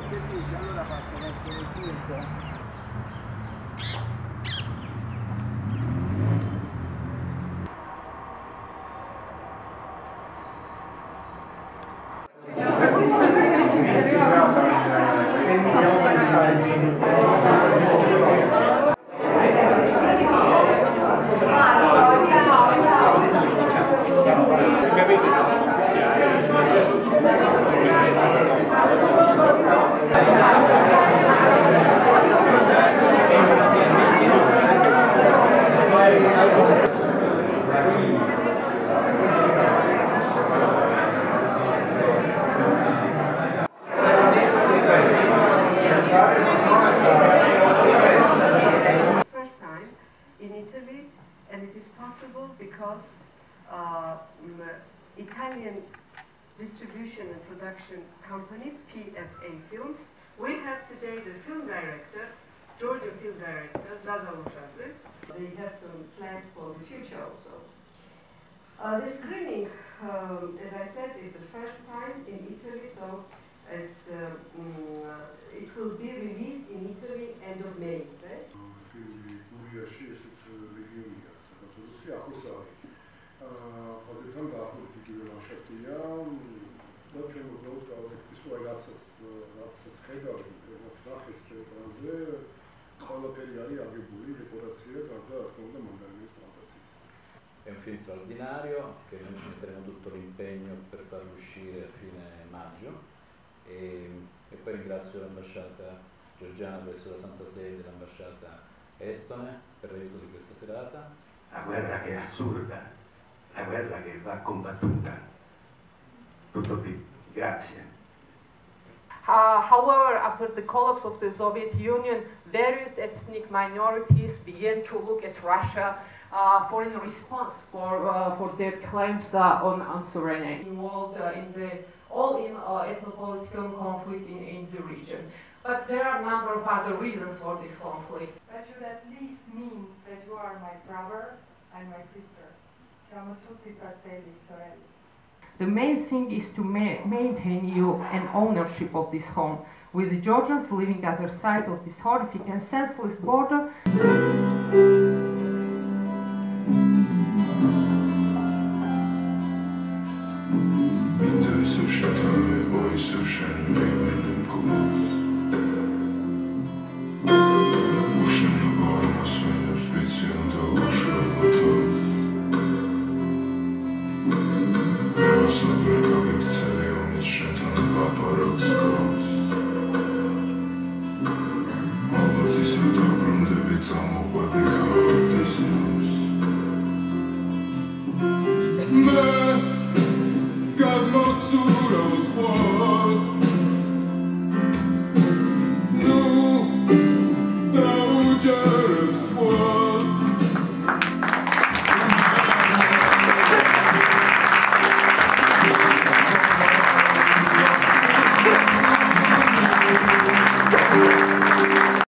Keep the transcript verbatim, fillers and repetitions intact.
dice, allora basta mettere tutto. First time in Italy, and it is possible because uh, Italian distribution and production company, P F A Films, we have today the film director, Georgian film director, Zaza Luchadze. They have some plans for the future also. Uh, the screening, um, as I said, is the first time in Italy, so it's, uh, mm, uh, it will be released in Italy end of May, right? ხაზებთან დაახლოებით იგივე ლანდშაფტია და ჩვენ ვუყურებთ გავაკეთებთ რომ რაღაცას რაღაცას ხედავთ რაღაც ნახეს ეკრანზე ყველაფერი არის აგებული დეკორაცია გარდა რა თქმა უნდა მანდარინის პლანტაციის. È un film straordinario che noi ci metteremo tutto l'impegno per farlo uscire a fine maggio e, e poi ringrazio l'ambasciata georgiana presso la Santa Sede e l'ambasciata estone per l'aiuto di questa serata. La guerra che è assurda, la guerra che va combattuta. Tutto qui. Grazie. Uh, however, after the collapse of the Soviet Union, various ethnic minorities began to look at Russia uh, for a response for, uh, for their claims uh, on, on sovereignty, involved uh, in the all in uh, ethno-political conflict in, in the region. But there are a number of other reasons for this conflict. That should at least mean that you are my brother and my sister. Siamo tutti fratelli, sorelle. The main thing is to ma maintain you an ownership of this home, with the Georgians living at the other side of this horrific and senseless border. Minda is so shattered, voice so shallow, even in cold.